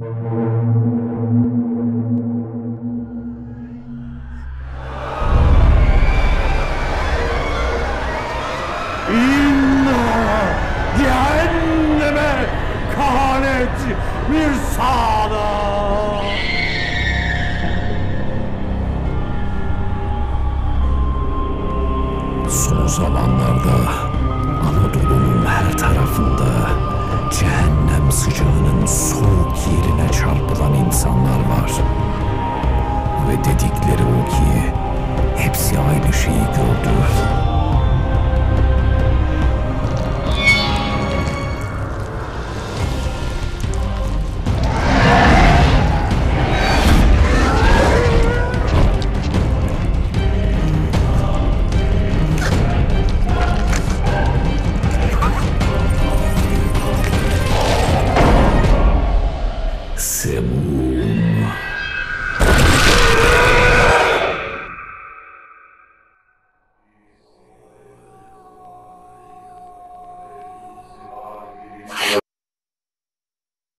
Cehenneme kahanet bir sağda. Son zamanlarda Anadolu'nun her tarafında cehennem sıcağının soğuk yerine çarpılan insanlar var. Ve dedikleri o ki hepsi aynı şeyi gördü.